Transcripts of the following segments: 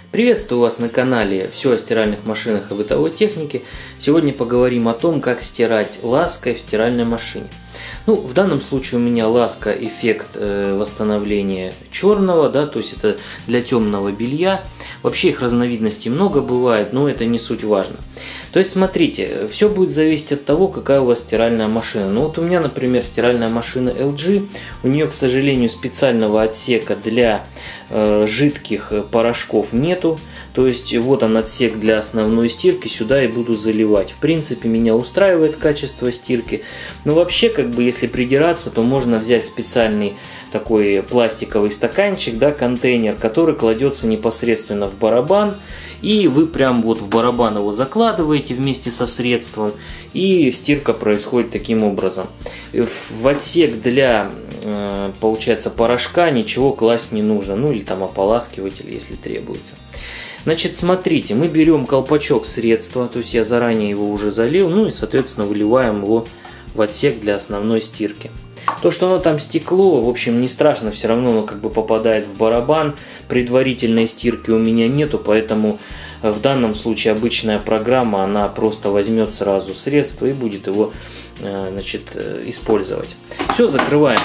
Приветствую вас на канале «Все о стиральных машинах и бытовой технике». Сегодня поговорим о том, как стирать лаской в стиральной машине. В данном случае у меня ласка эффект восстановления черного, да, то есть это для темного белья. Вообще их разновидностей много бывает, но это не суть важно. То есть смотрите, все будет зависеть от того, какая у вас стиральная машина. Вот у меня, например, стиральная машина LG, у нее, к сожалению, специального отсека для жидких порошков нету. То есть вот он отсек для основной стирки, сюда и буду заливать. В принципе, меня устраивает качество стирки. Но вообще, если придираться, то можно взять специальный такой пластиковый стаканчик, да, контейнер, который кладется непосредственно в барабан. И вы прям вот в барабан его закладываете вместе со средством, и стирка происходит таким образом. В отсек для, получается, порошка ничего класть не нужно, или там ополаскиватель, если требуется. Значит, смотрите, мы берем колпачок средства, то есть я заранее его уже залил, и, соответственно, выливаем его в отсек для основной стирки. То, что оно там стекло, в общем, не страшно, все равно оно попадает в барабан. Предварительной стирки у меня нету, поэтому в данном случае обычная программа, она просто возьмет сразу средство и будет его, использовать. Все, закрываем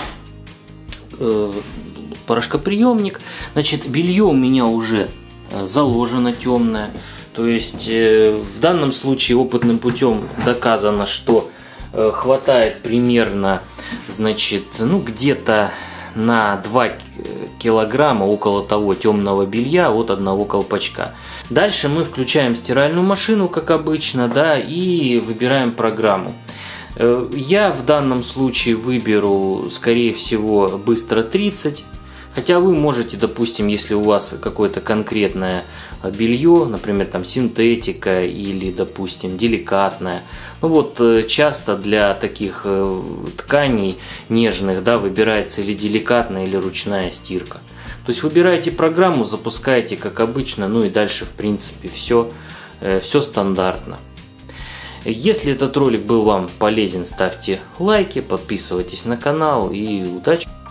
порошкоприемник. Значит, белье у меня уже заложено темное. То есть в данном случае опытным путем доказано, что хватает примерно, где-то на 2 килограмма около того темного белья от одного колпачка. Дальше мы включаем стиральную машину, как обычно, да, и выбираем программу. Я в данном случае выберу, скорее всего, быстро 30. Хотя вы можете, допустим, если у вас какое-то конкретное белье, например, там синтетика или, допустим, деликатное. Часто для таких тканей нежных, да, выбирается или деликатная, или ручная стирка. То есть выбираете программу, запускаете как обычно, и дальше, в принципе, все стандартно. Если этот ролик был вам полезен, ставьте лайки, подписывайтесь на канал и удачи!